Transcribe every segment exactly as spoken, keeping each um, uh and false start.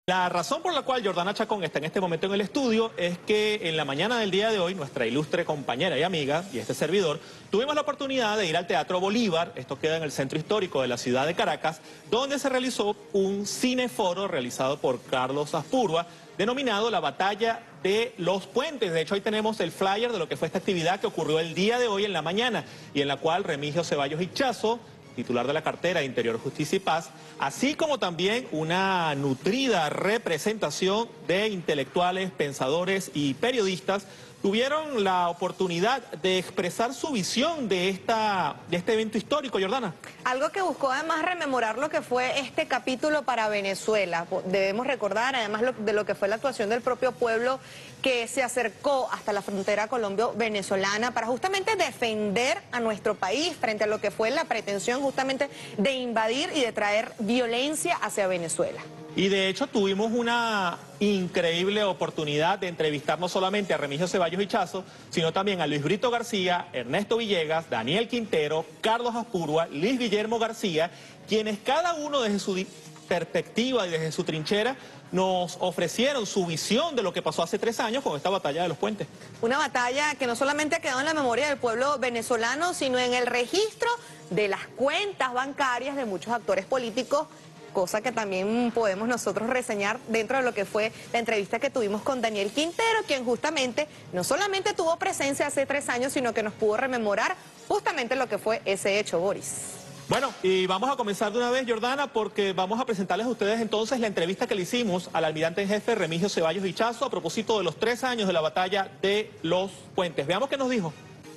La razón por la cual Jordana Chacón está en este momento en el estudio es que en la mañana del día de hoy, nuestra ilustre compañera y amiga y este servidor, tuvimos la oportunidad de ir al Teatro Bolívar, esto queda en el centro histórico de la ciudad de Caracas, donde se realizó un cineforo realizado por Carlos Aspurua, denominado La Batalla de los Puentes. De hecho, ahí tenemos el flyer de lo que fue esta actividad que ocurrió el día de hoy en la mañana y en la cual Remigio Ceballos Hichazo, titular de la cartera de Interior, Justicia y Paz, así como también una nutrida representación de intelectuales, pensadores y periodistas, tuvieron la oportunidad de expresar su visión de, esta, de este evento histórico, Jordana. Algo que buscó además rememorar lo que fue este capítulo para Venezuela. Debemos recordar además lo, de lo que fue la actuación del propio pueblo que se acercó hasta la frontera colombo-venezolana para justamente defender a nuestro país frente a lo que fue la pretensión justamente de invadir y de traer violencia hacia Venezuela. Y de hecho tuvimos una increíble oportunidad de entrevistar no solamente a Remigio Ceballos Hichazo, sino también a Luis Brito García, Ernesto Villegas, Daniel Quintero, Carlos Aspurua, Luis Guillermo García, quienes cada uno desde su perspectiva y desde su trinchera nos ofrecieron su visión de lo que pasó hace tres años con esta batalla de los puentes. Una batalla que no solamente ha quedado en la memoria del pueblo venezolano, sino en el registro de las cuentas bancarias de muchos actores políticos, cosa que también podemos nosotros reseñar dentro de lo que fue la entrevista que tuvimos con Daniel Quintero, quien justamente no solamente tuvo presencia hace tres años, sino que nos pudo rememorar justamente lo que fue ese hecho, Boris. Bueno, y vamos a comenzar de una vez, Jordana, porque vamos a presentarles a ustedes entonces la entrevista que le hicimos al almirante en jefe Remigio Ceballos Hichazo a propósito de los tres años de la batalla de los puentes. Veamos qué nos dijo.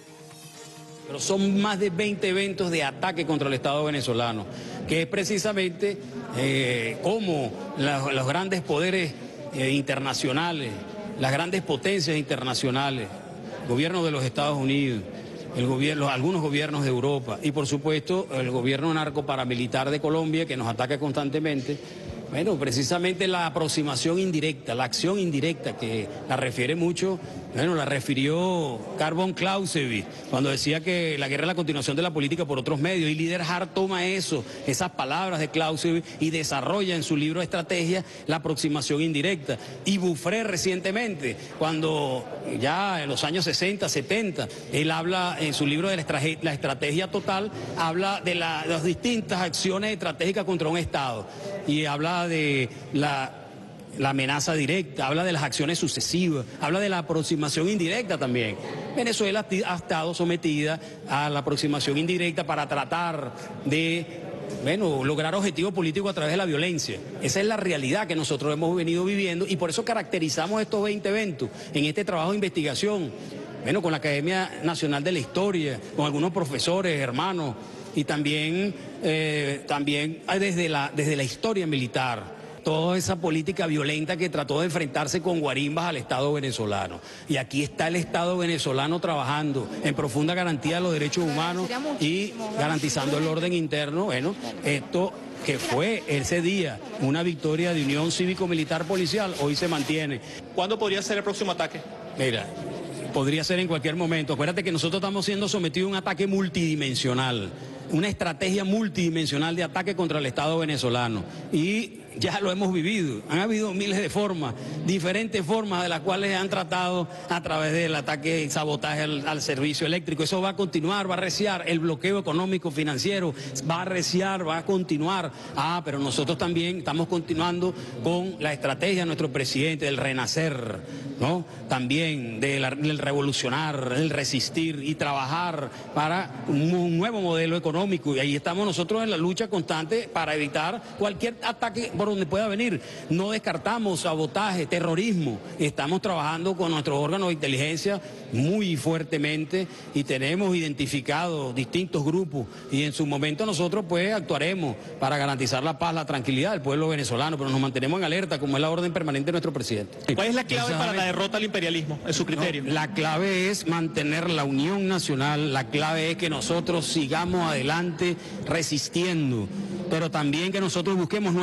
Pero son más de veinte eventos de ataque contra el Estado venezolano, que es precisamente eh, cómo la, los grandes poderes eh, internacionales, las grandes potencias internacionales, el gobierno de los Estados Unidos, el gobierno, algunos gobiernos de Europa y por supuesto el gobierno narcoparamilitar de Colombia que nos ataca constantemente. Bueno, precisamente la aproximación indirecta, la acción indirecta que la refiere mucho, bueno, la refirió Karl von Clausewitz cuando decía que la guerra es la continuación de la política por otros medios, y Lider Hart toma eso, esas palabras de Clausewitz y desarrolla en su libro de estrategia la aproximación indirecta. Y Bouffré recientemente, cuando ya en los años sesenta, setenta, él habla en su libro de la estrategia, la estrategia total, habla de, la, de las distintas acciones estratégicas contra un Estado y habla de la, la amenaza directa, habla de las acciones sucesivas, habla de la aproximación indirecta también. Venezuela ha estado sometida a la aproximación indirecta para tratar de, bueno, lograr objetivos políticos a través de la violencia. Esa es la realidad que nosotros hemos venido viviendo y por eso caracterizamos estos veinte eventos en este trabajo de investigación, bueno, con la Academia Nacional de la Historia, con algunos profesores, hermanos, y también, eh, también desde la, desde la historia militar, toda esa política violenta que trató de enfrentarse con guarimbas al Estado venezolano. Y aquí está el Estado venezolano trabajando en profunda garantía de los derechos humanos y garantizando el orden interno. Bueno, esto que fue ese día una victoria de unión cívico-militar policial, hoy se mantiene. ¿Cuándo podría ser el próximo ataque? Mira, podría ser en cualquier momento. Acuérdate que nosotros estamos siendo sometidos a un ataque multidimensional, una estrategia multidimensional de ataque contra el Estado venezolano. Y ya lo hemos vivido. Han habido miles de formas, diferentes formas de las cuales han tratado a través del ataque y sabotaje al, al servicio eléctrico. Eso va a continuar, va a arreciar. El bloqueo económico financiero va a arreciar, va a continuar. Ah, pero nosotros también estamos continuando con la estrategia de nuestro presidente del renacer, ¿no? También del, del revolucionar, el resistir y trabajar para un, un nuevo modelo económico. Y ahí estamos nosotros en la lucha constante para evitar cualquier ataque por donde pueda venir. No descartamos sabotaje, terrorismo. Estamos trabajando con nuestros órganos de inteligencia muy fuertemente y tenemos identificados distintos grupos y en su momento nosotros pues actuaremos para garantizar la paz, la tranquilidad del pueblo venezolano, pero nos mantenemos en alerta como es la orden permanente de nuestro presidente. ¿Cuál es la clave para la derrota al imperialismo, en su criterio? No, la clave es mantener la unión nacional, la clave es que nosotros sigamos adelante resistiendo, pero también que nosotros busquemos nuevas formas como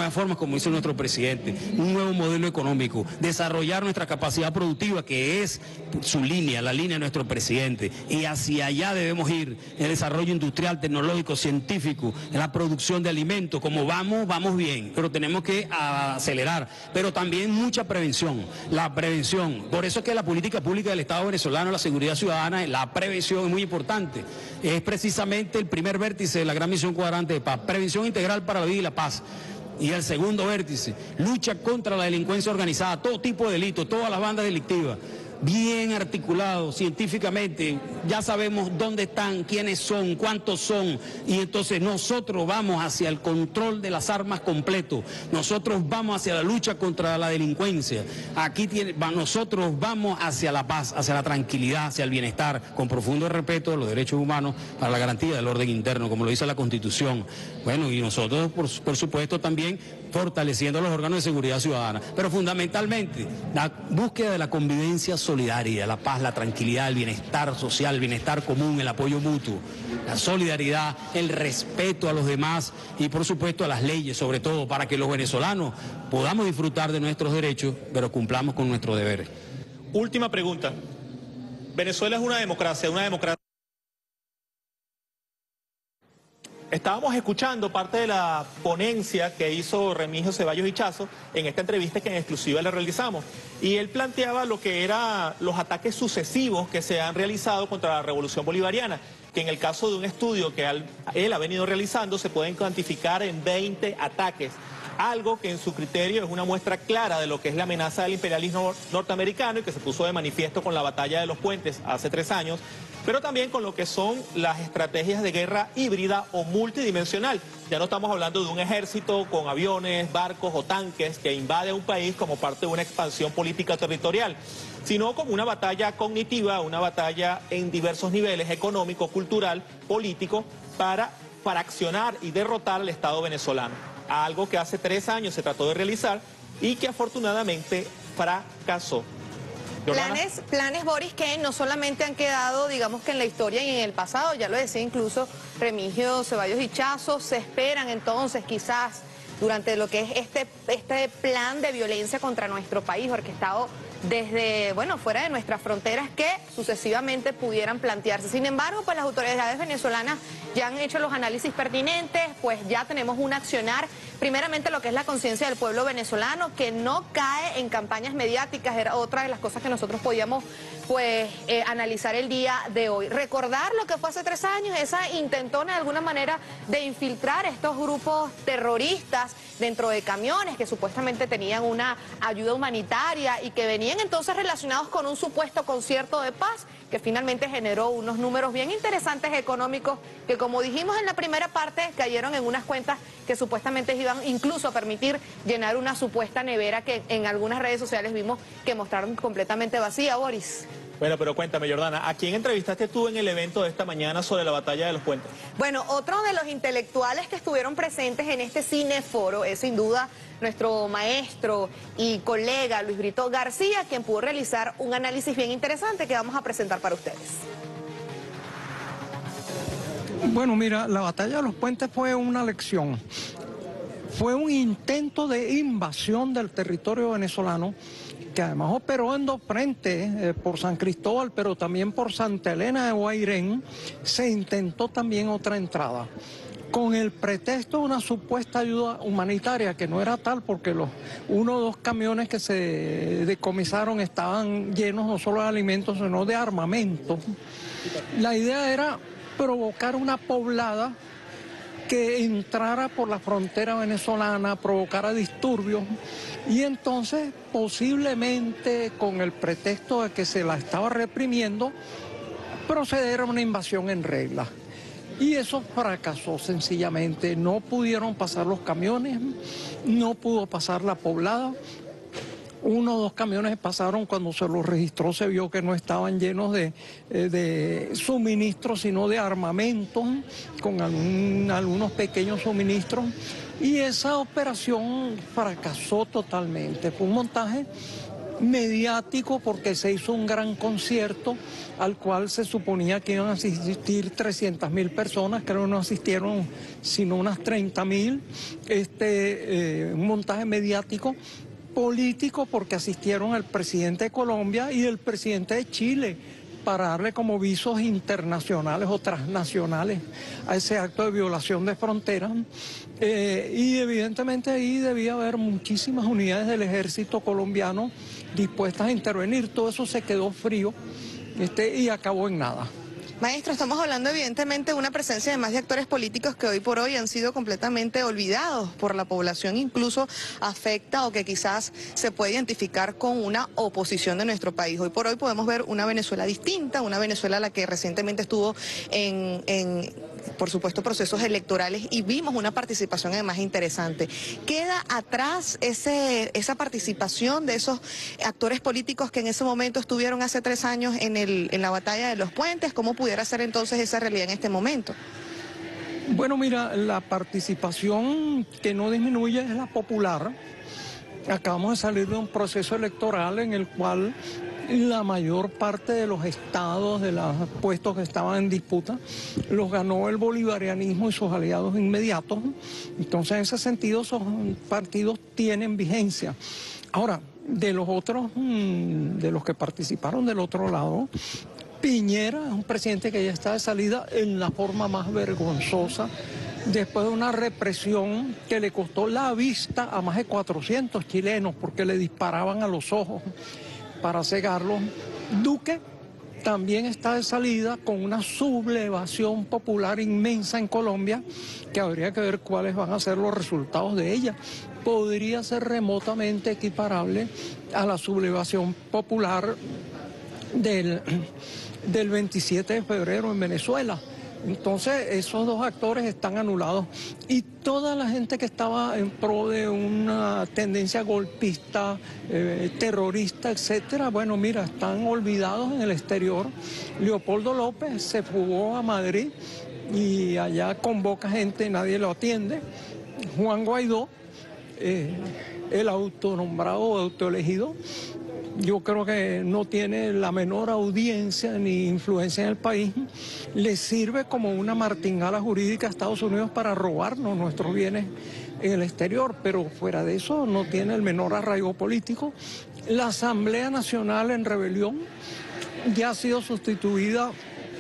como dice nuestro presidente, un nuevo modelo económico, desarrollar nuestra capacidad productiva, que es su línea, la línea de nuestro presidente, y hacia allá debemos ir, el desarrollo industrial, tecnológico, científico, en la producción de alimentos. Como vamos, vamos bien, pero tenemos que acelerar, pero también mucha prevención, la prevención. Por eso es que la política pública del Estado venezolano, la seguridad ciudadana, la prevención es muy importante. Es precisamente el primer vértice de la gran misión cuadrante de paz, prevención integral para la vida y la paz. Y el segundo vértice, lucha contra la delincuencia organizada, todo tipo de delitos, todas las bandas delictivas, bien articulado científicamente, ya sabemos dónde están, quiénes son, cuántos son, y entonces nosotros vamos hacia el control de las armas completo, nosotros vamos hacia la lucha contra la delincuencia, aquí tiene, va, nosotros vamos hacia la paz, hacia la tranquilidad, hacia el bienestar, con profundo respeto de los derechos humanos para la garantía del orden interno, como lo dice la Constitución. Bueno, y nosotros, por, por supuesto, también fortaleciendo los órganos de seguridad ciudadana, pero fundamentalmente la búsqueda de la convivencia solidaria, la paz, la tranquilidad, el bienestar social, el bienestar común, el apoyo mutuo, la solidaridad, el respeto a los demás y por supuesto a las leyes, sobre todo para que los venezolanos podamos disfrutar de nuestros derechos, pero cumplamos con nuestros deberes. Última pregunta. Venezuela es una democracia, una democracia. Estábamos escuchando parte de la ponencia que hizo Remigio Ceballos Ichazo en esta entrevista que en exclusiva le realizamos. Y él planteaba lo que eran los ataques sucesivos que se han realizado contra la Revolución Bolivariana, que en el caso de un estudio que él ha venido realizando se pueden cuantificar en veinte ataques. Algo que en su criterio es una muestra clara de lo que es la amenaza del imperialismo norteamericano y que se puso de manifiesto con la batalla de los puentes hace tres años, pero también con lo que son las estrategias de guerra híbrida o multidimensional. Ya no estamos hablando de un ejército con aviones, barcos o tanques que invade un país como parte de una expansión política territorial, sino como una batalla cognitiva, una batalla en diversos niveles, económico, cultural, político, para, para accionar y derrotar al Estado venezolano. Algo que hace tres años se trató de realizar y que afortunadamente fracasó. Planes, planes, Boris, que no solamente han quedado, digamos que en la historia y en el pasado, ya lo decía incluso Remigio Ceballos Ichazo, se esperan entonces quizás durante lo que es este, este plan de violencia contra nuestro país, orquestado desde, bueno, fuera de nuestras fronteras, que sucesivamente pudieran plantearse. Sin embargo, pues las autoridades venezolanas ya han hecho los análisis pertinentes, pues ya tenemos un accionar, primeramente lo que es la conciencia del pueblo venezolano, que no cae en campañas mediáticas, era otra de las cosas que nosotros podíamos, pues, eh, analizar el día de hoy. Recordar lo que fue hace tres años, esa intentona de alguna manera de infiltrar estos grupos terroristas dentro de camiones que supuestamente tenían una ayuda humanitaria y que venían entonces relacionados con un supuesto concierto de paz que finalmente generó unos números bien interesantes económicos que, como dijimos en la primera parte, cayeron en unas cuentas que supuestamente iban incluso a permitir llenar una supuesta nevera que en algunas redes sociales vimos que mostraron completamente vacía, Boris. Bueno, pero cuéntame, Jordana, ¿a quién entrevistaste tú en el evento de esta mañana sobre la batalla de los puentes? Bueno, otro de los intelectuales que estuvieron presentes en este cineforo es sin duda nuestro maestro y colega Luis Brito García, quien pudo realizar un análisis bien interesante que vamos a presentar para ustedes. Bueno, mira, la batalla de los puentes fue una lección. Fue un intento de invasión del territorio venezolano, que además operó en dos frentes, eh, por San Cristóbal, pero también por Santa Elena de Guairén. Se intentó también otra entrada, con el pretexto de una supuesta ayuda humanitaria, que no era tal, porque los uno o dos camiones que se decomisaron estaban llenos no solo de alimentos, sino de armamento. La idea era provocar una poblada que entrara por la frontera venezolana, provocara disturbios y entonces posiblemente con el pretexto de que se la estaba reprimiendo, proceder a una invasión en regla. Y eso fracasó sencillamente, no pudieron pasar los camiones, no pudo pasar la poblada. Uno o dos camiones pasaron, cuando se los registró se vio que no estaban llenos de, de suministros, sino de armamento, con algún, algunos pequeños suministros. Y esa operación fracasó totalmente. Fue un montaje mediático porque se hizo un gran concierto al cual se suponía que iban a asistir trescientas mil personas, creo que no asistieron sino unas treinta mil, este, eh, un montaje mediático, político porque asistieron el presidente de Colombia y el presidente de Chile para darle como visos internacionales o transnacionales a ese acto de violación de fronteras. Eh, y evidentemente ahí debía haber muchísimas unidades del ejército colombiano dispuestas a intervenir. Todo eso se quedó frío este, y acabó en nada. Maestro, estamos hablando evidentemente de una presencia de más de actores políticos que hoy por hoy han sido completamente olvidados por la población, incluso afecta o que quizás se puede identificar con una oposición de nuestro país. Hoy por hoy podemos ver una Venezuela distinta, una Venezuela a la que recientemente estuvo en, en, por supuesto, procesos electorales y vimos una participación además interesante. ¿Queda atrás ese, esa participación de esos actores políticos que en ese momento estuvieron hace tres años en, el, en la batalla de los puentes? ¿Cómo pudiera ser entonces esa realidad en este momento? Bueno, mira, la participación que no disminuye es la popular. Acabamos de salir de un proceso electoral en el cual la mayor parte de los estados, de los puestos que estaban en disputa, los ganó el bolivarianismo y sus aliados inmediatos. Entonces, en ese sentido, esos partidos tienen vigencia. Ahora, de los otros, de los que participaron del otro lado, Piñera es un presidente que ya está de salida en la forma más vergonzosa, después de una represión que le costó la vista a más de cuatrocientos chilenos porque le disparaban a los ojos para cegarlos. Duque también está de salida con una sublevación popular inmensa en Colombia, que habría que ver cuáles van a ser los resultados de ella. Podría ser remotamente equiparable a la sublevación popular del, del veintisiete de febrero en Venezuela. Entonces esos dos actores están anulados y toda la gente que estaba en pro de una tendencia golpista, eh, terrorista, etcétera, bueno, mira, están olvidados en el exterior. Leopoldo López se fugó a Madrid y allá convoca gente y nadie lo atiende. Juan Guaidó, eh, el autonombrado o autoelegido, yo creo que no tiene la menor audiencia ni influencia en el país, le sirve como una martingala jurídica a Estados Unidos para robarnos nuestros bienes en el exterior, pero fuera de eso no tiene el menor arraigo político. La Asamblea Nacional en rebelión ya ha sido sustituida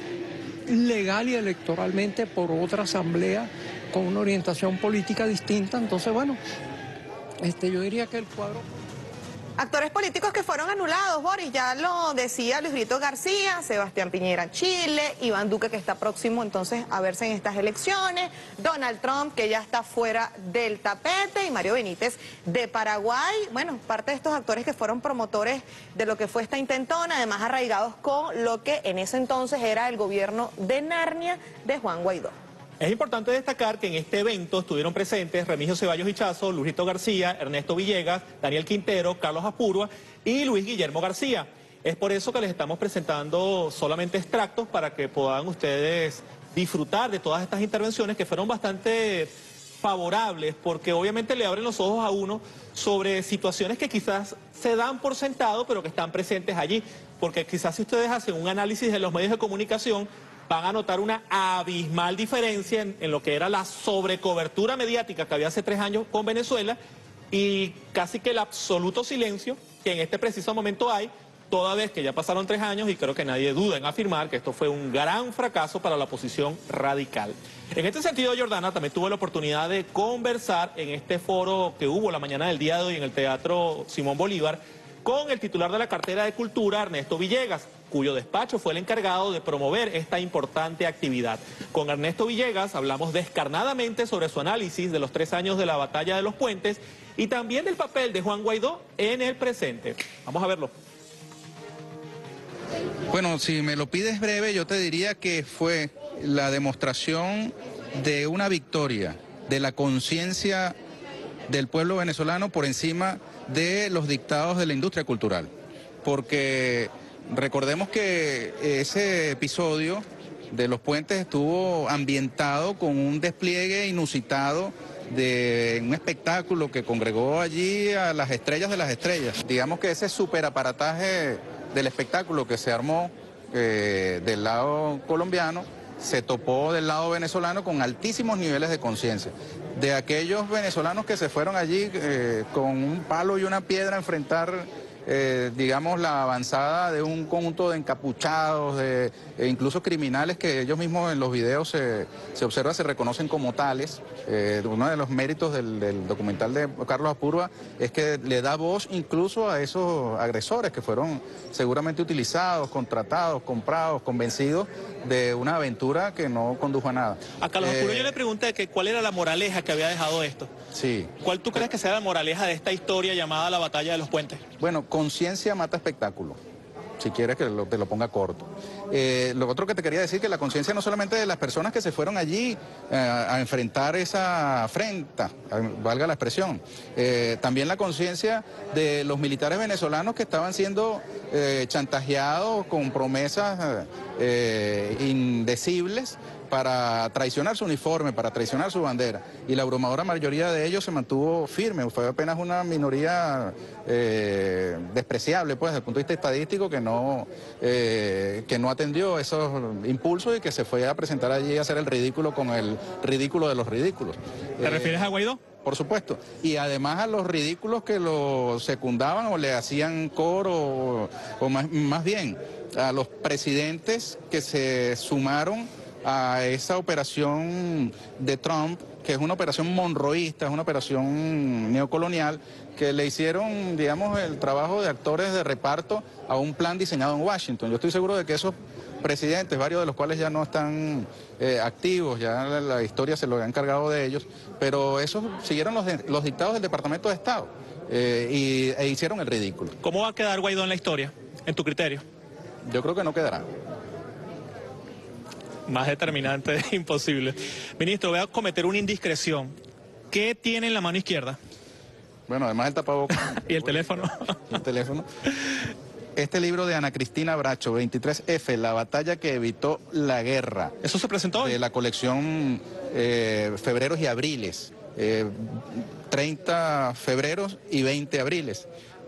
legal y electoralmente por otra asamblea con una orientación política distinta, entonces bueno, este, yo diría que el cuadro... Actores políticos que fueron anulados, Boris, ya lo decía Luis Brito García, Sebastián Piñera Chile, Iván Duque que está próximo entonces a verse en estas elecciones, Donald Trump que ya está fuera del tapete y Mario Benítez de Paraguay. Bueno, parte de estos actores que fueron promotores de lo que fue esta intentona, además arraigados con lo que en ese entonces era el gobierno de Narnia de Juan Guaidó. Es importante destacar que en este evento estuvieron presentes Remigio Ceballos Hichazo, Luis Brito García, Ernesto Villegas, Daniel Quintero, Carlos Apurua y Luis Guillermo García. Es por eso que les estamos presentando solamente extractos para que puedan ustedes disfrutar de todas estas intervenciones que fueron bastante favorables, porque obviamente le abren los ojos a uno sobre situaciones que quizás se dan por sentado, pero que están presentes allí. Porque quizás si ustedes hacen un análisis de los medios de comunicación, van a notar una abismal diferencia en, en lo que era la sobrecobertura mediática que había hace tres años con Venezuela y casi que el absoluto silencio que en este preciso momento hay, toda vez que ya pasaron tres años y creo que nadie duda en afirmar que esto fue un gran fracaso para la oposición radical. En este sentido, Jordana, también tuve la oportunidad de conversar en este foro que hubo la mañana del día de hoy en el Teatro Simón Bolívar con el titular de la cartera de Cultura, Ernesto Villegas, cuyo despacho fue el encargado de promover esta importante actividad. Con Ernesto Villegas hablamos descarnadamente sobre su análisis de los tres años de la batalla de los puentes y también del papel de Juan Guaidó en el presente. Vamos a verlo. Bueno, si me lo pides breve, yo te diría que fue la demostración de una victoria, de la conciencia del pueblo venezolano por encima de los dictados de la industria cultural. Porque recordemos que ese episodio de los puentes estuvo ambientado con un despliegue inusitado de un espectáculo que congregó allí a las estrellas de las estrellas. Digamos que ese superaparataje del espectáculo que se armó eh, del lado colombiano se topó del lado venezolano con altísimos niveles de conciencia. De aquellos venezolanos que se fueron allí eh, con un palo y una piedra a enfrentar, eh, digamos, la avanzada de un conjunto de encapuchados, de, e incluso criminales que ellos mismos en los videos se, se observa, se reconocen como tales. Eh, uno de los méritos del, del documental de Carlos Apurba es que le da voz incluso a esos agresores que fueron seguramente utilizados, contratados, comprados, convencidos de una aventura que no condujo a nada. A Carlos Apurba eh, yo le pregunté que cuál era la moraleja que había dejado esto. Sí. ¿Cuál tú crees que sea la moraleja de esta historia llamada la Batalla de los Puentes? Bueno, conciencia mata espectáculo, si quieres que lo, te lo ponga corto. Eh, lo otro que te quería decir, que la conciencia no solamente de las personas que se fueron allí eh, a enfrentar esa afrenta, valga la expresión, eh, también la conciencia de los militares venezolanos que estaban siendo eh, chantajeados con promesas eh, indecibles para traicionar su uniforme, para traicionar su bandera. Y la abrumadora mayoría de ellos se mantuvo firme. Fue apenas una minoría eh, despreciable, pues, desde el punto de vista estadístico, que no, eh, que no atendió esos impulsos y que se fue a presentar allí a hacer el ridículo con el ridículo de los ridículos. ¿Te eh, refieres a Guaidó? Por supuesto. Y además a los ridículos que lo secundaban o le hacían coro, o, o más, más bien a los presidentes que se sumaron a esa operación de Trump, que es una operación monroísta, es una operación neocolonial, que le hicieron, digamos, el trabajo de actores de reparto a un plan diseñado en Washington. Yo estoy seguro de que esos presidentes, varios de los cuales ya no están eh, activos, ya la, la historia se lo ha encargado de ellos, pero esos siguieron los, de, los dictados del Departamento de Estado eh, y, e hicieron el ridículo. ¿Cómo va a quedar Guaidó en la historia, en tu criterio? Yo creo que no quedará. Más determinante es imposible. Ministro, voy a cometer una indiscreción. ¿Qué tiene en la mano izquierda? Bueno, además el tapabocas. ¿Y el teléfono? El teléfono. Este libro de Ana Cristina Bracho, veintitrés F, La batalla que evitó la guerra. ¿Eso se presentó hoy? De la colección eh, Febreros y Abriles. Eh, treinta febreros y veinte abriles.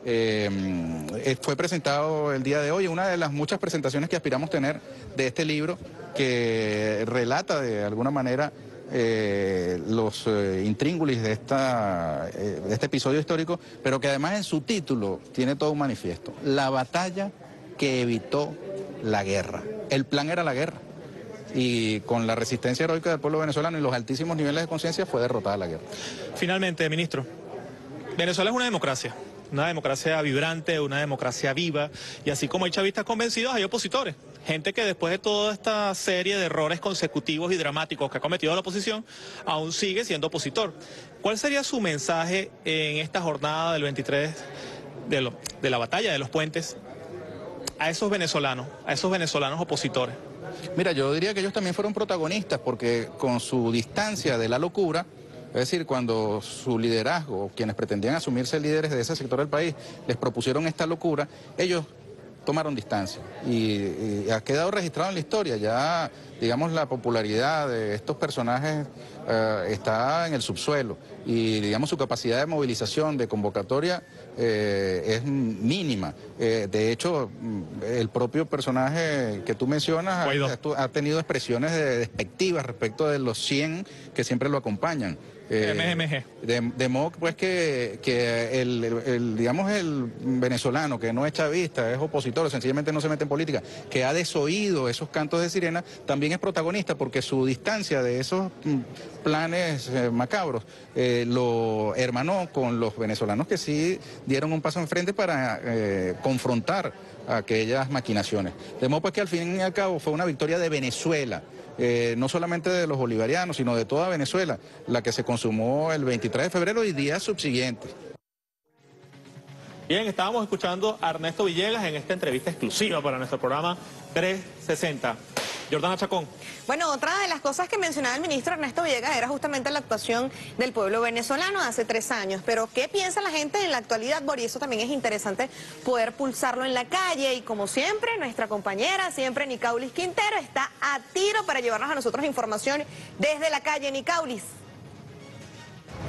Eh, fue presentado el día de hoy, una de las muchas presentaciones que aspiramos tener de este libro, que relata de alguna manera eh, los eh, intríngulis de, esta, eh, de este episodio histórico, pero que además en su título tiene todo un manifiesto: la batalla que evitó la guerra. El plan era la guerra, y con la resistencia heroica del pueblo venezolano y los altísimos niveles de conciencia fue derrotada la guerra. Finalmente, ministro, Venezuela es una democracia. Una democracia vibrante, una democracia viva, y así como hay chavistas convencidos, hay opositores. Gente que después de toda esta serie de errores consecutivos y dramáticos que ha cometido la oposición, aún sigue siendo opositor. ¿Cuál sería su mensaje en esta jornada del veintitrés de, lo, de la batalla de los puentes a esos venezolanos, a esos venezolanos opositores? Mira, yo diría que ellos también fueron protagonistas, porque con su distancia de la locura, es decir, cuando su liderazgo, quienes pretendían asumirse líderes de ese sector del país, les propusieron esta locura, ellos tomaron distancia y, y ha quedado registrado en la historia. Ya, digamos, la popularidad de estos personajes uh, está en el subsuelo, y, digamos, su capacidad de movilización, de convocatoria eh, es mínima. Eh, de hecho, el propio personaje que tú mencionas ha, ha tenido expresiones de despectivas respecto de los cien que siempre lo acompañan. Eh, M M G. De, de modo pues que, que el, el, el, digamos, el venezolano que no es chavista, es opositor, sencillamente no se mete en política, que ha desoído esos cantos de sirena, también es protagonista, porque su distancia de esos planes eh, macabros eh, lo hermanó con los venezolanos que sí dieron un paso enfrente para eh, confrontar aquellas maquinaciones. De modo pues que al fin y al cabo fue una victoria de Venezuela. Eh, no solamente de los bolivarianos, sino de toda Venezuela, la que se consumó el veintitrés de febrero y días subsiguientes. Bien, estábamos escuchando a Ernesto Villegas en esta entrevista exclusiva para nuestro programa trescientos sesenta. Jordana Chacón. Bueno, otra de las cosas que mencionaba el ministro Ernesto Villegas era justamente la actuación del pueblo venezolano hace tres años. Pero ¿qué piensa la gente en la actualidad, Boris? Eso también es interesante poder pulsarlo en la calle. Y como siempre, nuestra compañera, siempre Nicaulis Quintero, está a tiro para llevarnos a nosotros información desde la calle. Nicaulis.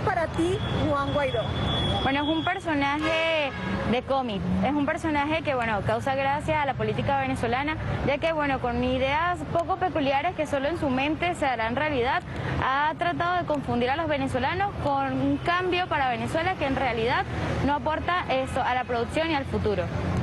para ti Juan Guaidó? Bueno, es un personaje de cómic, es un personaje que, bueno, causa gracia a la política venezolana, ya que, bueno, con ideas poco peculiares que solo en su mente se harán realidad, ha tratado de confundir a los venezolanos con un cambio para Venezuela que en realidad no aporta eso a la producción y al futuro.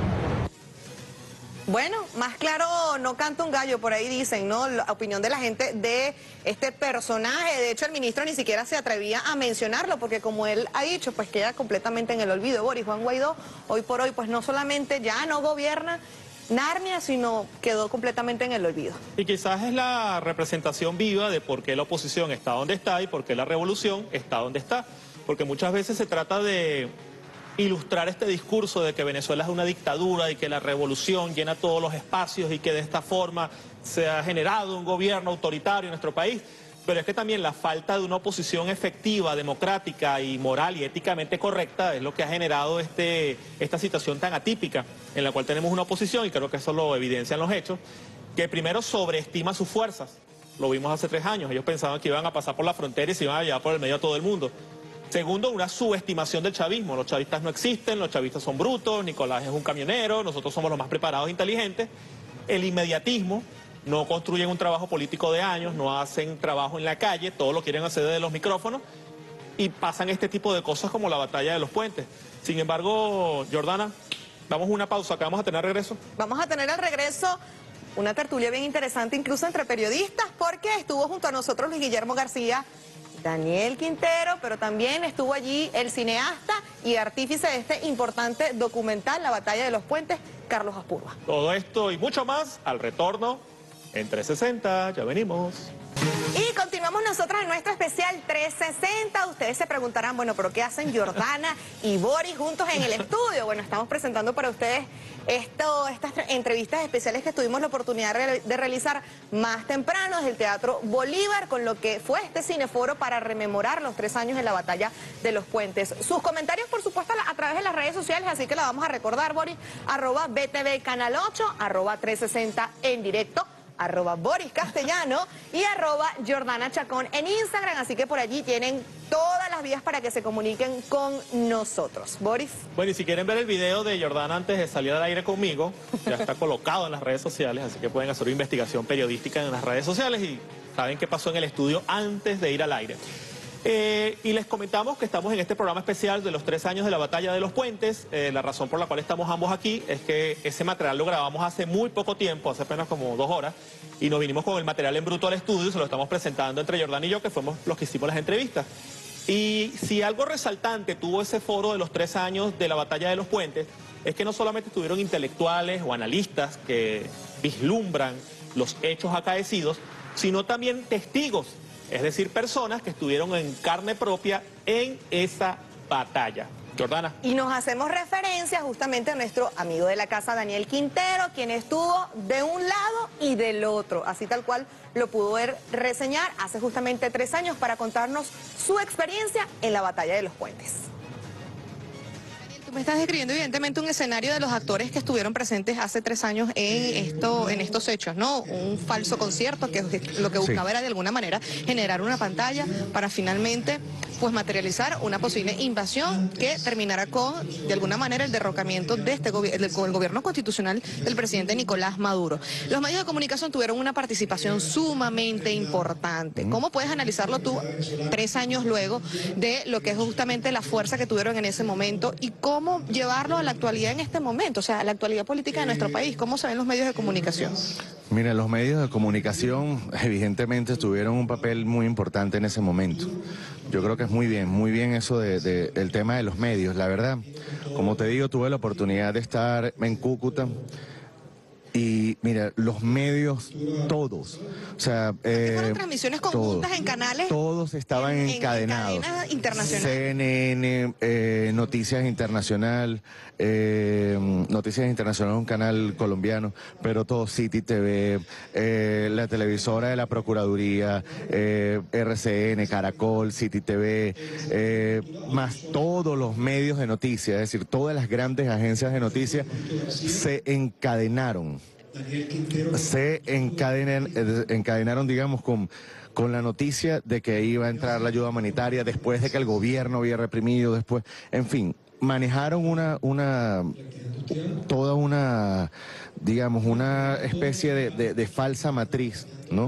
Bueno, más claro no canta un gallo, por ahí dicen, ¿no? La opinión de la gente de este personaje. De hecho, el ministro ni siquiera se atrevía a mencionarlo, porque como él ha dicho, pues queda completamente en el olvido. Boris, Juan Guaidó, hoy por hoy, pues no solamente ya no gobierna Narnia, sino quedó completamente en el olvido. Y quizás es la representación viva de por qué la oposición está donde está y por qué la revolución está donde está. Porque muchas veces se trata de ilustrar este discurso de que Venezuela es una dictadura y que la revolución llena todos los espacios y que de esta forma se ha generado un gobierno autoritario en nuestro país. Pero es que también la falta de una oposición efectiva, democrática y moral y éticamente correcta es lo que ha generado este, esta situación tan atípica en la cual tenemos una oposición, y creo que eso lo evidencian los hechos, que primero sobreestima sus fuerzas. Lo vimos hace tres años, ellos pensaban que iban a pasar por la frontera y se iban a llevar por el medio a todo el mundo. Segundo, una subestimación del chavismo. Los chavistas no existen, los chavistas son brutos, Nicolás es un camionero, nosotros somos los más preparados e inteligentes. El inmediatismo, no construyen un trabajo político de años, no hacen trabajo en la calle, todo lo quieren hacer desde los micrófonos y pasan este tipo de cosas como la batalla de los puentes. Sin embargo, Jordana, damos una pausa, que vamos a tener regreso. Vamos a tener al regreso una tertulia bien interesante, incluso entre periodistas, porque estuvo junto a nosotros Luis Guillermo García, Daniel Quintero, pero también estuvo allí el cineasta y artífice de este importante documental, La Batalla de los Puentes, Carlos Aspurua. Todo esto y mucho más al retorno en trescientos sesenta, ya venimos. Y continuamos nosotros en nuestro especial trescientos sesenta. Ustedes se preguntarán, bueno, ¿pero qué hacen Jordana y Boris juntos en el estudio? Bueno, estamos presentando para ustedes esto, estas entrevistas especiales que tuvimos la oportunidad de realizar más temprano desde el Teatro Bolívar, con lo que fue este cineforo para rememorar los tres años de la Batalla de los Puentes. Sus comentarios, por supuesto, a través de las redes sociales, así que la vamos a recordar, Boris, arroba B T V Canal ocho, arroba trescientos sesenta en directo, arroba Boris Castellano y arroba Jordana Chacón en Instagram, así que por allí tienen todas las vías para que se comuniquen con nosotros. Boris. Bueno, y si quieren ver el video de Jordana antes de salir al aire conmigo, ya está colocado en las redes sociales, así que pueden hacer una investigación periodística en las redes sociales y saben qué pasó en el estudio antes de ir al aire. Eh, y les comentamos que estamos en este programa especial de los tres años de la Batalla de los Puentes. Eh, la razón por la cual estamos ambos aquí es que ese material lo grabamos hace muy poco tiempo, hace apenas como dos horas, y nos vinimos con el material en bruto al estudio y se lo estamos presentando entre Jordana y yo, que fuimos los que hicimos las entrevistas. Y si algo resaltante tuvo ese foro de los tres años de la Batalla de los Puentes, es que no solamente estuvieron intelectuales o analistas que vislumbran los hechos acaecidos, sino también testigos. Es decir, personas que estuvieron en carne propia en esa batalla. Jordana. Y nos hacemos referencia justamente a nuestro amigo de la casa, Daniel Quintero, quien estuvo de un lado y del otro, así tal cual lo pudo ver reseñar hace justamente tres años para contarnos su experiencia en la Batalla de los Puentes. Me estás describiendo evidentemente un escenario de los actores que estuvieron presentes hace tres años en esto, en estos hechos, ¿no? Un falso concierto que lo que buscaba sí. era de alguna manera generar una pantalla para finalmente pues materializar una posible invasión que terminara con, de alguna manera, el derrocamiento de este gobierno, el gobierno constitucional del presidente Nicolás Maduro. Los medios de comunicación tuvieron una participación sumamente importante. ¿Cómo puedes analizarlo tú tres años luego de lo que es justamente la fuerza que tuvieron en ese momento y cómo ¿Cómo llevarlo a la actualidad en este momento? O sea, a la actualidad política de nuestro país. ¿Cómo se ven los medios de comunicación? Mira, los medios de comunicación evidentemente tuvieron un papel muy importante en ese momento. Yo creo que es muy bien, muy bien eso de, de, del tema de los medios. La verdad, como te digo, tuve la oportunidad de estar en Cúcuta. Y mira, los medios, todos, o sea... Eh, fueron transmisiones conjuntas todos, en canales... Todos estaban en, encadenados. En cadenas internacionales. C N N, eh, Noticias Internacional, eh, Noticias Internacional, un canal colombiano, pero todo, City T V, eh, la televisora de la Procuraduría, eh, R C N, Caracol, City T V, eh, más todos los medios de noticias, es decir, todas las grandes agencias de noticias se encadenaron se encadenan, encadenaron, digamos, con, con la noticia de que iba a entrar la ayuda humanitaria después de que el gobierno había reprimido, después, en fin, manejaron una, una, toda una, digamos, una especie de, de, de falsa matriz, ¿no?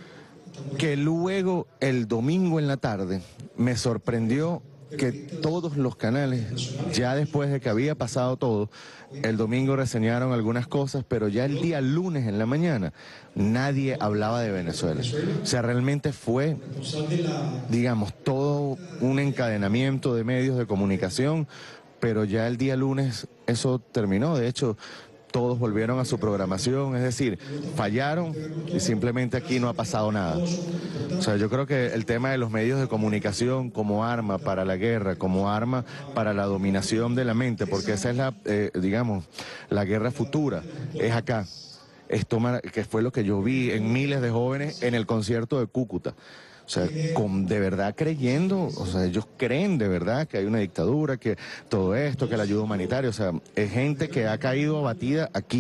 Que luego, el domingo en la tarde, me sorprendió que todos los canales, ya después de que había pasado todo, el domingo reseñaron algunas cosas, pero ya el día lunes en la mañana nadie hablaba de Venezuela. O sea, realmente fue, digamos, todo un encadenamiento de medios de comunicación, pero ya el día lunes eso terminó. De hecho, todos volvieron a su programación, es decir, fallaron y simplemente aquí no ha pasado nada. O sea, yo creo que el tema de los medios de comunicación como arma para la guerra, como arma para la dominación de la mente, porque esa es la, eh, digamos, la guerra futura, es acá. Es tomar, que fue lo que yo vi en miles de jóvenes en el concierto de Cúcuta. O sea, con, de verdad creyendo, o sea, ellos creen de verdad que hay una dictadura, que todo esto, que la ayuda humanitaria, o sea, es gente que ha caído abatida aquí.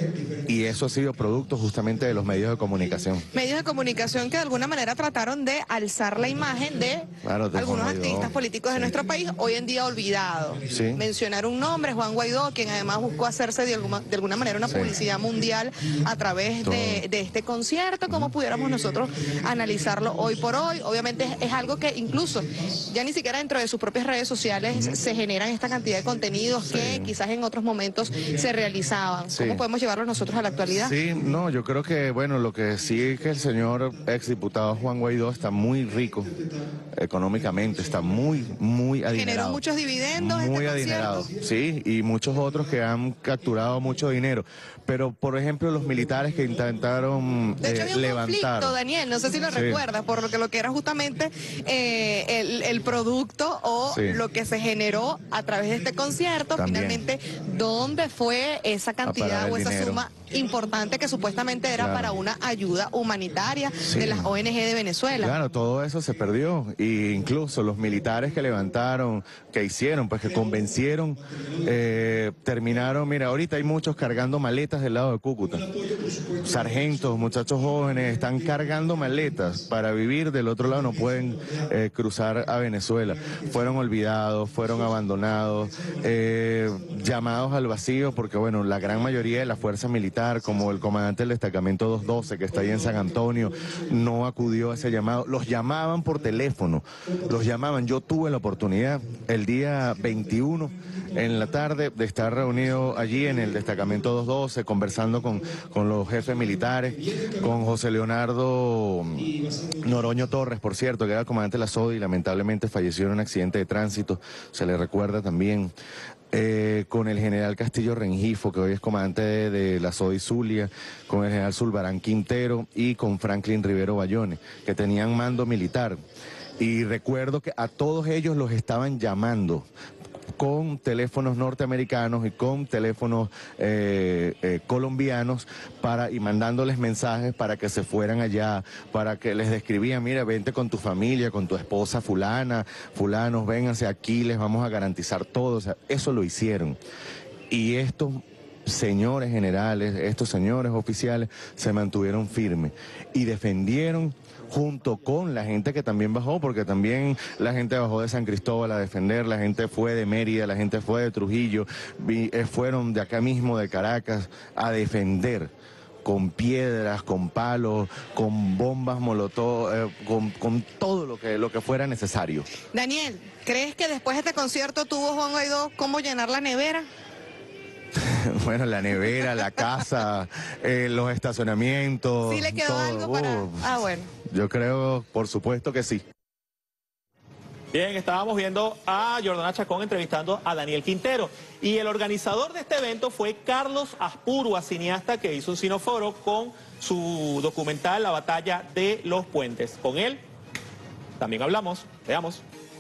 Y eso ha sido producto justamente de los medios de comunicación. Medios de comunicación que de alguna manera trataron de alzar la imagen de, claro, de algunos Juan activistas Guaidó. políticos de Sí. nuestro país, hoy en día olvidados. Sí. Mencionar un nombre, Juan Guaidó, quien además buscó hacerse de alguna, de alguna manera una Sí. publicidad mundial a través de, de este concierto. ¿Cómo pudiéramos nosotros analizarlo hoy por hoy? Obviamente es, es algo que incluso ya ni siquiera dentro de sus propias redes sociales uh-huh. se generan esta cantidad de contenidos sí. que quizás en otros momentos se realizaban. Sí. ¿Cómo podemos llevarlo nosotros a la actualidad? Sí, no, yo creo que, bueno, lo que sí es que el señor exdiputado Juan Guaidó está muy rico económicamente, está muy, muy adinerado. Generó muchos dividendos. Muy este adinerado, sí, y muchos otros que han capturado mucho dinero. Pero, por ejemplo, los militares que intentaron de hecho, eh, había un levantar. conflicto, Daniel, no sé si lo sí. recuerdas, por lo que lo que era justamente eh, el, el producto o sí. lo que se generó a través de este concierto. También. Finalmente, ¿dónde fue esa cantidad o esa dinero. suma importante que supuestamente era claro. para una ayuda humanitaria sí. de las O N Ge de Venezuela? Claro, todo eso se perdió. E incluso los militares que levantaron, que hicieron, pues que convencieron, eh, terminaron, mira, ahorita hay muchos cargando maletas del lado de Cúcuta. Sargentos, muchachos jóvenes, están cargando maletas para vivir del otro lado, no pueden eh, cruzar a Venezuela. Fueron olvidados, fueron abandonados, eh, llamados al vacío, porque bueno, la gran mayoría de la fuerza militar, como el comandante del destacamento doscientos doce, que está ahí en San Antonio, no acudió a ese llamado. Los llamaban por teléfono, los llamaban. Yo tuve la oportunidad el día veintiuno en la tarde de estar reunido allí en el destacamento doscientos doce, conversando con, con los jefes militares, con José Leonardo Noroño Torres, por cierto, que era el comandante de la S O D I y lamentablemente falleció en un accidente de tránsito, se le recuerda también. Eh, con el general Castillo Rengifo, que hoy es comandante de, de la S O D I Zulia, con el general Zulbarán Quintero y con Franklin Rivero Bayone, que tenían mando militar. Y recuerdo que a todos ellos los estaban llamando con teléfonos norteamericanos y con teléfonos eh, eh, colombianos para, y mandándoles mensajes para que se fueran allá, para que les describían, mira, vente con tu familia, con tu esposa fulana, fulanos, vénganse aquí, les vamos a garantizar todo. O sea, eso lo hicieron. Y estos señores generales, estos señores oficiales se mantuvieron firmes y defendieron, junto con la gente que también bajó, porque también la gente bajó de San Cristóbal a defender, la gente fue de Mérida, la gente fue de Trujillo, vi, eh, fueron de acá mismo, de Caracas, a defender con piedras, con palos, con bombas molotov, eh, con, con todo lo que, lo que fuera necesario. Daniel, ¿crees que después de este concierto tuvo Juan Guaidó cómo llenar la nevera? Bueno, la nevera, la casa, eh, los estacionamientos. ¿Sí le quedó todo. algo para...? Uh, ah, bueno. Yo creo, por supuesto que sí. Bien, estábamos viendo a Jordana Chacón entrevistando a Daniel Quintero. Y el organizador de este evento fue Carlos Aspurua, cineasta que hizo un cineforo con su documental La Batalla de los Puentes. Con él también hablamos. Veamos.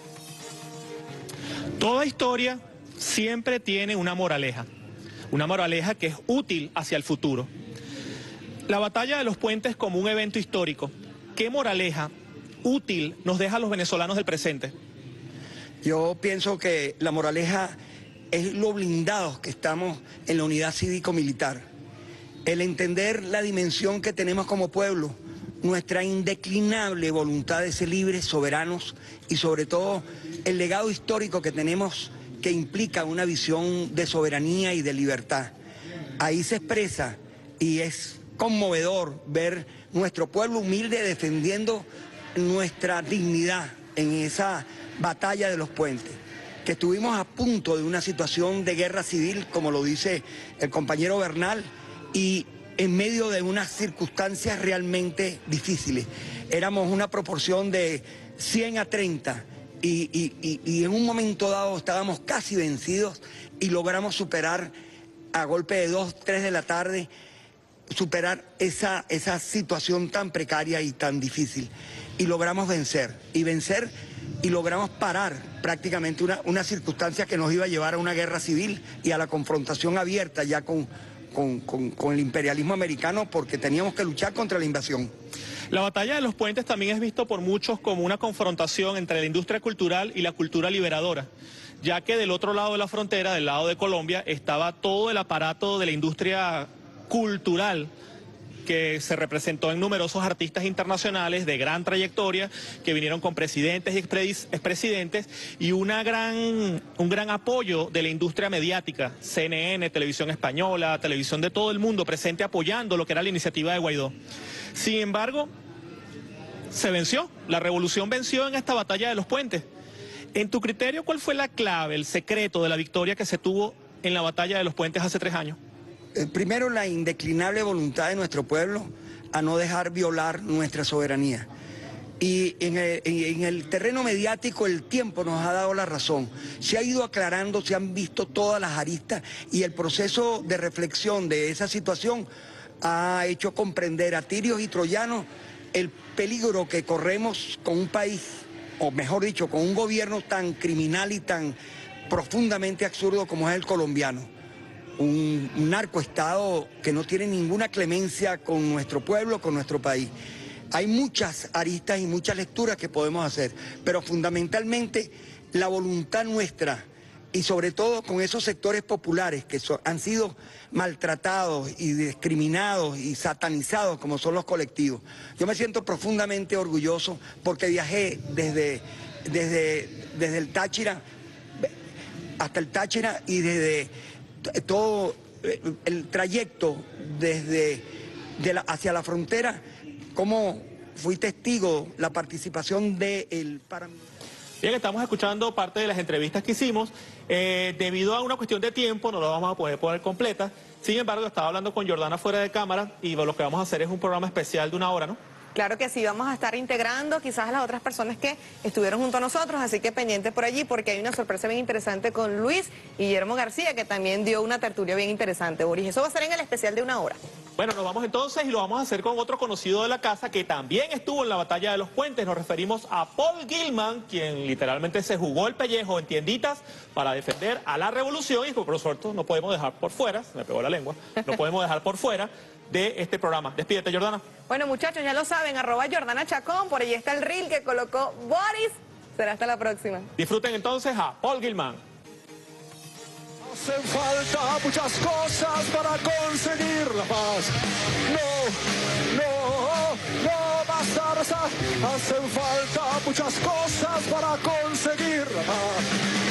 Toda historia siempre tiene una moraleja. Una moraleja que es útil hacia el futuro. La Batalla de los Puentes como un evento histórico. ¿Qué moraleja útil nos deja a los venezolanos del presente? Yo pienso que la moraleja es lo blindados que estamos en la unidad cívico-militar. el entender la dimensión que tenemos como pueblo, nuestra indeclinable voluntad de ser libres, soberanos y sobre todo el legado histórico que tenemos que implica una visión de soberanía y de libertad. Ahí se expresa y es conmovedor ver nuestro pueblo humilde defendiendo nuestra dignidad en esa batalla de los puentes, que estuvimos a punto de una situación de guerra civil, como lo dice el compañero Bernal, y en medio de unas circunstancias realmente difíciles. Éramos una proporción de cien a treinta y, y, y, y en un momento dado estábamos casi vencidos y logramos superar a golpe de dos, tres de la tarde, superar esa, esa situación tan precaria y tan difícil. Y logramos vencer, y vencer y logramos parar prácticamente una, una circunstancia que nos iba a llevar a una guerra civil y a la confrontación abierta ya con... Con, con, con el imperialismo americano, porque teníamos que luchar contra la invasión. La batalla de los puentes también es visto por muchos como una confrontación entre la industria cultural y la cultura liberadora, ya que del otro lado de la frontera, del lado de Colombia, estaba todo el aparato de la industria cultural que se representó en numerosos artistas internacionales de gran trayectoria, que vinieron con presidentes y expresidentes, y una gran, un gran apoyo de la industria mediática, C N N, Televisión Española, televisión de todo el mundo presente apoyando lo que era la iniciativa de Guaidó. Sin embargo, se venció, la revolución venció en esta batalla de los puentes. En tu criterio, ¿cuál fue la clave, el secreto de la victoria que se tuvo en la batalla de los puentes hace tres años? Primero, la indeclinable voluntad de nuestro pueblo a no dejar violar nuestra soberanía. Y en el, en el terreno mediático el tiempo nos ha dado la razón. Se ha ido aclarando, se han visto todas las aristas y el proceso de reflexión de esa situación ha hecho comprender a tirios y troyanos el peligro que corremos con un país, o mejor dicho, con un gobierno tan criminal y tan profundamente absurdo como es el colombiano. Un, un narcoestado que no tiene ninguna clemencia con nuestro pueblo, con nuestro país. Hay muchas aristas y muchas lecturas que podemos hacer, pero fundamentalmente la voluntad nuestra y sobre todo con esos sectores populares que so, han sido maltratados y discriminados y satanizados como son los colectivos. Yo me siento profundamente orgulloso porque viajé desde, desde, desde el Táchira hasta el Táchira y desde todo el trayecto desde de la, hacia la frontera, como fui testigo la participación del paramilitar. Bien, estamos escuchando parte de las entrevistas que hicimos. Eh, debido a una cuestión de tiempo, no lo vamos a poder poner completa. Sin embargo, estaba hablando con Jordana fuera de cámara y lo que vamos a hacer es un programa especial de una hora, ¿no? Claro que sí, vamos a estar integrando quizás a las otras personas que estuvieron junto a nosotros, así que pendientes por allí porque hay una sorpresa bien interesante con Luis y Guillermo García, que también dio una tertulia bien interesante, Boris. Eso va a ser en el especial de una hora. Bueno, nos vamos entonces y lo vamos a hacer con otro conocido de la casa que también estuvo en la batalla de los puentes. Nos referimos a Paul Gilman, quien literalmente se jugó el pellejo en tienditas para defender a la revolución y por supuesto no podemos dejar por fuera, se me pegó la lengua, no podemos dejar por fuera de este programa. Despídete, Jordana. Bueno, muchachos, ya lo saben, arroba Jordana Chacón, por ahí está el reel que colocó Boris. Será hasta la próxima. Disfruten entonces a Paul Gilman. Hacen falta muchas cosas para conseguir la paz. No, no, no basta rezar. Hacen falta muchas cosas para conseguir la paz.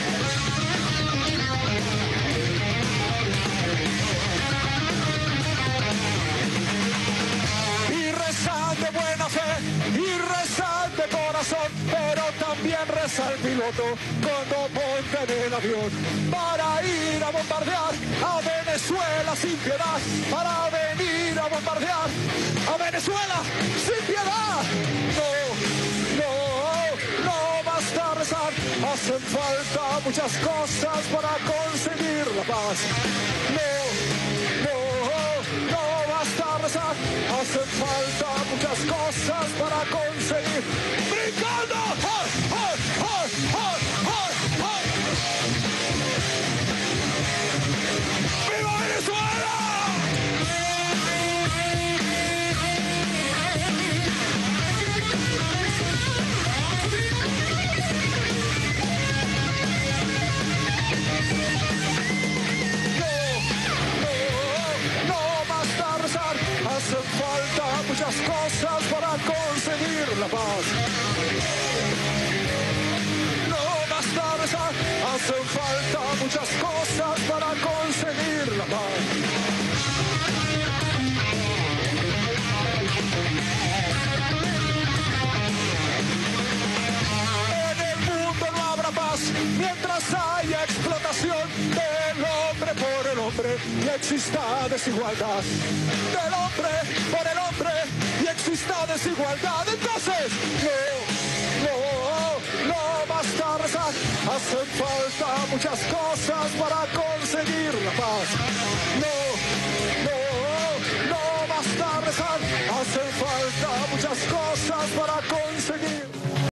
De buena fe y rezar de corazón, pero también reza el piloto cuando monta en el avión para ir a bombardear a Venezuela sin piedad, para venir a bombardear a Venezuela sin piedad. No, no, no basta rezar, hacen falta muchas cosas para conseguir la paz. No, no, no basta rezar, hacen falta muchas cosas para conseguir. ¡Brincando! ¡Ay, ay, ay, ay, ay, ay! ¡Viva Venezuela! la paz. No basta rezar, hacen falta muchas cosas para conseguir la paz. Mientras haya explotación del hombre por el hombre y exista desigualdad, del hombre por el hombre y exista desigualdad, entonces no, no, no basta rezar, hacen falta muchas cosas para conseguir la paz. No, no, no basta rezar, hacen falta muchas cosas para